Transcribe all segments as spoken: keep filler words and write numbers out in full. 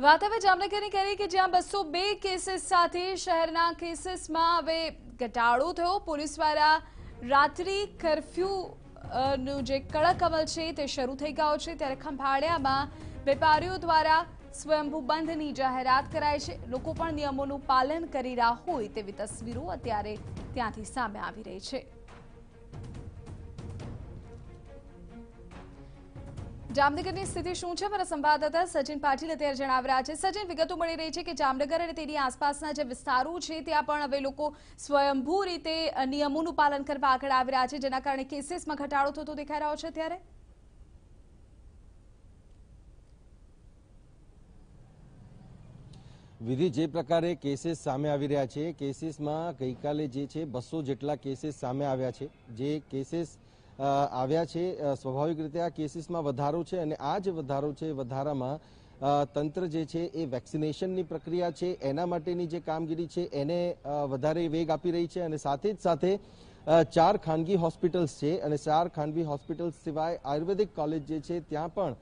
વાત હવે જામનગરની કરી કે જ્યાં બસો બે કેસીસ સાથે શહેરના કેસીસમાં હવે ઘટાડો થયો। પોલીસ દ્વારા રાત્રિ કર્ફ્યુ નું જે કડક અમલ છે તે શરૂ થઈ ગયો છે, ત્યારે ખંભાળિયામાં વેપારીઓ દ્વારા સ્વયંભૂ બંધની જાહેરાત કરાઈ છે। લોકો પણ નિયમોનું પાલન કરી રહ્યા હોય તેવી તસવીરો અત્યારે ત્યાંથી સામે આવી રહી છે। જામનગરની સ્થિતિ શું છે, મારા સંવાદદાતા સચિન પાટીલ અત્યારે જણાવી રહ્યા છે। સચિન, વિગતો મળી રહી છે કે જામનગર અને તેની આસપાસના જે વિસ્તારો છે ત્યાં પણ હવે લોકો સ્વયંભૂ રીતે નિયમોનું પાલન કરવા આગળ આવી રહ્યા છે, જેના કારણે કેસીસમાં ઘટાડો થતો દેખાઈ રહ્યો છે। ત્યારે વિધિ, જે પ્રકારે કેસીસ સામે આવી રહ્યા છે, કેસીસમાં ગઈકાલે જે છે બસો જેટલા કેસીસ સામે આવ્યા છે। જે કેસીસ આવ્યા છે, સ્વાભાવિક રીતે આ કેસીસમાં વધારો છે અને આ જે વધારો છે વધારામાં તંત્ર જે છે એ વેક્સિનેશનની પ્રક્રિયા છે એના માટેની જે કામગીરી છે એને વધારે વેગ આપી રહી છે। અને સાથે જ સાથે ચાર ખાનગી હોસ્પિટલ્સ છે અને ચાર ખાનગી હોસ્પિટલ્સ સિવાય આયુર્વેદિક કોલેજ જે છે ત્યાં પણ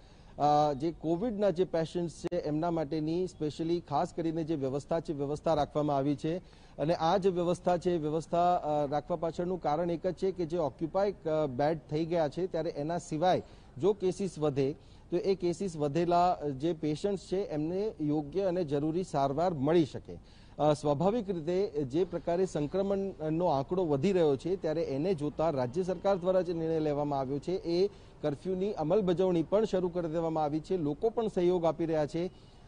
જે કોવિડના જે પેશન્ટ્સ છે એમના માટેની સ્પેશિયલી ખાસ કરીને જે વ્યવસ્થા છે વ્યવસ્થા રાખવામાં આવી છે। અને આ જે વ્યવસ્થા છે વ્યવસ્થા રાખવા પાછળનું કારણ એક જ છે કે જે ઓક્યુપાય બેડ થઈ ગયા છે ત્યારે એના સિવાય જો કેસીસ વધે તો એ કેસીસ વધેલા જે પેશન્ટ્સ છે એમને યોગ્ય અને જરૂરી સારવાર મળી શકે। સ્વાભાવિક રીતે જે પ્રકારે સંક્રમણનો આંકડો વધી રહ્યો છે ત્યારે એને જોતા રાજ્ય સરકાર દ્વારા જે નિર્ણય લેવામાં આવ્યો છે એ કર્ફ્યુની અમલબજાવણી પણ શરૂ કરી દેવામાં આવી છે। લોકો પણ સહયોગ આપી રહ્યા છે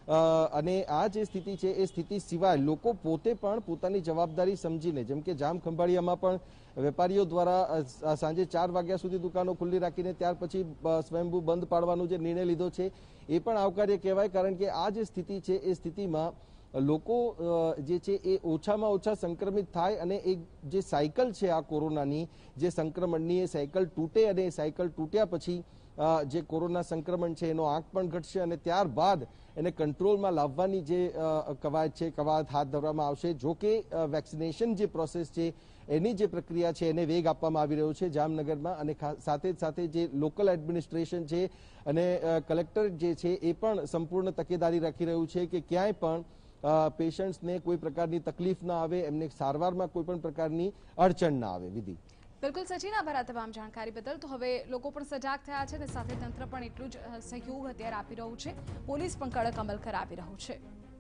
અને આ જે સ્થિતિ છે એ સ્થિતિ સિવાય લોકો પોતે પણ પોતાની જવાબદારી સમજીને, જેમ કે જામ ખંભાળિયામાં પણ વેપારીઓ દ્વારા સાંજે ચાર વાગ્યા સુધી દુકાનો ખુલ્લી રાખીને ત્યાર પછી સ્વયંભૂ બંધ પાડવાનો જે નિર્ણય લીધો છે એ પણ આવકાર્ય કહેવાય, કારણ કે આ જે સ્થિતિ છે એ સ્થિતિમાં લોકો જે છે એ ઓછામાં ઓછા સંક્રમિત થાય અને એક જે સાયકલ છે આ કોરોનાની જે સંક્રમણની એ સાયકલ તૂટે અને એ સાયકલ તૂટ્યા પછી જે કોરોના સંક્રમણ છે એનો આંક પણ ઘટશે અને ત્યારબાદ એને કંટ્રોલમાં લાવવાની જે કવાયત છે કવાયત હાથ ધરવામાં આવશે। જો કે વેક્સિનેશન જે પ્રોસેસ છે એની જે પ્રક્રિયા છે એને વેગ આપવામાં આવી રહ્યો છે જામનગરમાં, અને સાથે જ સાથે જે લોકલ એડમિનિસ્ટ્રેશન છે અને કલેક્ટર જે છે એ પણ સંપૂર્ણ તકેદારી રાખી રહ્યું છે કે ક્યાંય પણ પેશન્ટ્સને કોઈ પ્રકારની તકલીફ ના આવે, એમને સારવારમાં કોઈ પણ પ્રકારની અડચણ ના આવે। વિધિ, બિલકુલ સચિન, આભાર આ તમામ જાણકારી બદલ। તો હવે લોકો પણ સજાગ થયા છે અને સાથે તંત્ર પણ એટલું જ સહયોગ અત્યારે આપી રહ્યું છે, પોલીસ પણ કડક અમલ કરાવી રહ્યું છે।